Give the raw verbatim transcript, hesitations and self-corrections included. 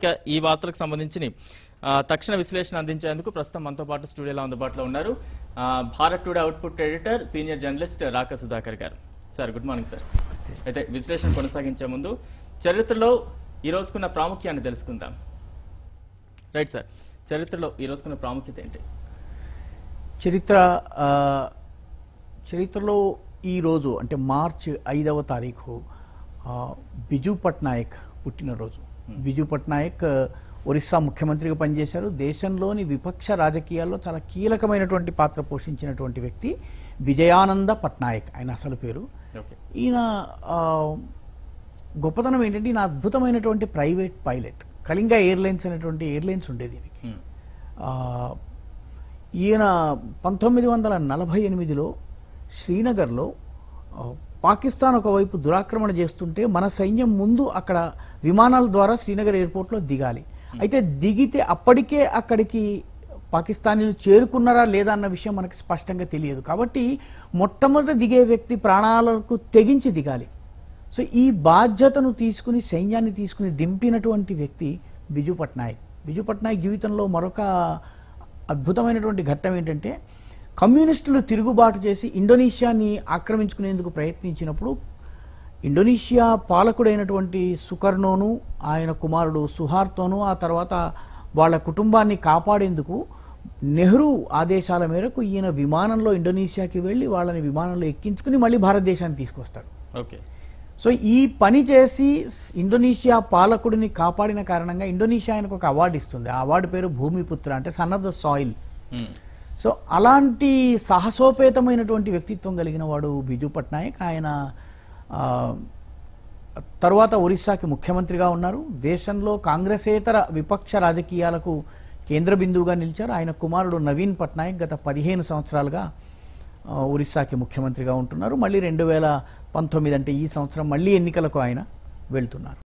ఇక ఈ వార్తలకు సంబంధించి తక్షణ విశ్లేషణ అందించేందుకు ప్రస్తుతం మనతో పాటు స్టూడియోలో అందుబాటులో ఉన్నారు Bharat today output editor senior journalist Raka Sudhakar గారు. Sir good morning sir. అయితే విశ్లేషణ కొనసాగించే ముందు చరిత్రలో ఈ రోజుకున్న ప్రాముఖ్యాన్ని తెలుసుకుందాం. రైట్ సార్, చరిత్రలో ఈ రోజుకున్న ప్రాముఖ్యత ఏంటి? చరిత్ర చరిత్రలో ఈరోజు అంటే మార్చ్ ఐదవ తారీఖు బిజు పట్నాయక్ పుట్టినరోజు. బిజు పట్నాయక్ ఒరిస్సా ముఖ్యమంత్రిగా పనిచేశారు. దేశంలోని విపక్ష రాజకీయాల్లో చాలా కీలకమైనటువంటి పాత్ర పోషించినటువంటి వ్యక్తి విజయానంద పట్నాయక్ ఆయన అసలు పేరు. ఈయన గొప్పతనం ఏంటంటే ఈయన అద్భుతమైనటువంటి ప్రైవేట్ పైలట్. కళింగ ఎయిర్లైన్స్ అనేటువంటి ఎయిర్లైన్స్ ఉండేది ఈయనకి. ఈయన పంతొమ్మిది వందల నలభై ఎనిమిదిలో శ్రీనగర్లో పాకిస్తాన్ ఒకవైపు దురాక్రమణ చేస్తుంటే మన సైన్యం ముందు అక్కడ విమానాల ద్వారా శ్రీనగర్ ఎయిర్పోర్ట్లో దిగాలి. అయితే దిగితే అప్పటికే అక్కడికి పాకిస్తానీలు చేరుకున్నారా లేదా అన్న విషయం మనకి స్పష్టంగా తెలియదు. కాబట్టి మొట్టమొదటి దిగే వ్యక్తి ప్రాణాలకు తెగించి దిగాలి. సో ఈ బాధ్యతను తీసుకుని సైన్యాన్ని తీసుకుని దింపినటువంటి వ్యక్తి బిజు పట్నాయక్. బిజు పట్నాయక్ జీవితంలో మరొక అద్భుతమైనటువంటి ఘట్టం ఏంటంటే కమ్యూనిస్టులు తిరుగుబాటు చేసి ఇండోనేషియాని ఆక్రమించుకునేందుకు ప్రయత్నించినప్పుడు ఇండోనేషియా పాలకుడైనటువంటి సుకర్ణోను ఆయన కుమారుడు సుహార్తోను ఆ తర్వాత వాళ్ళ కుటుంబాన్ని కాపాడేందుకు నెహ్రూ ఆదేశాల మేరకు ఈయన విమానంలో ఇండోనేషియాకి వెళ్ళి వాళ్ళని విమానంలో ఎక్కించుకుని మళ్ళీ భారతదేశాన్ని తీసుకొస్తాడు. ఓకే. సో ఈ పని చేసి ఇండోనేషియా పాలకుడిని కాపాడిన కారణంగా ఇండోనేషియా ఆయనకు ఒక అవార్డు ఇస్తుంది. ఆ అవార్డు పేరు భూమిపుత్ర, అంటే son of the soil. So అలాంటి సాహసోపేతమైనటువంటి వ్యక్తిత్వం కలిగిన వాడు బిజు పట్నాయక్. ఆయన తరువాత ఒరిస్సాకి ముఖ్యమంత్రిగా ఉన్నారు. దేశంలో కాంగ్రెసేతర విపక్ష రాజకీయాలకు కేంద్ర బిందువుగా నిలిచారు. ఆయన కుమారుడు నవీన్ పట్నాయక్ గత పదిహేను సంవత్సరాలుగా ఒరిస్సాకి ముఖ్యమంత్రిగా ఉంటున్నారు. మళ్ళీ రెండు వేల పంతొమ్మిది అంటే ఈ సంవత్సరం మళ్ళీ ఎన్నికలకు ఆయన వెళ్తున్నారు.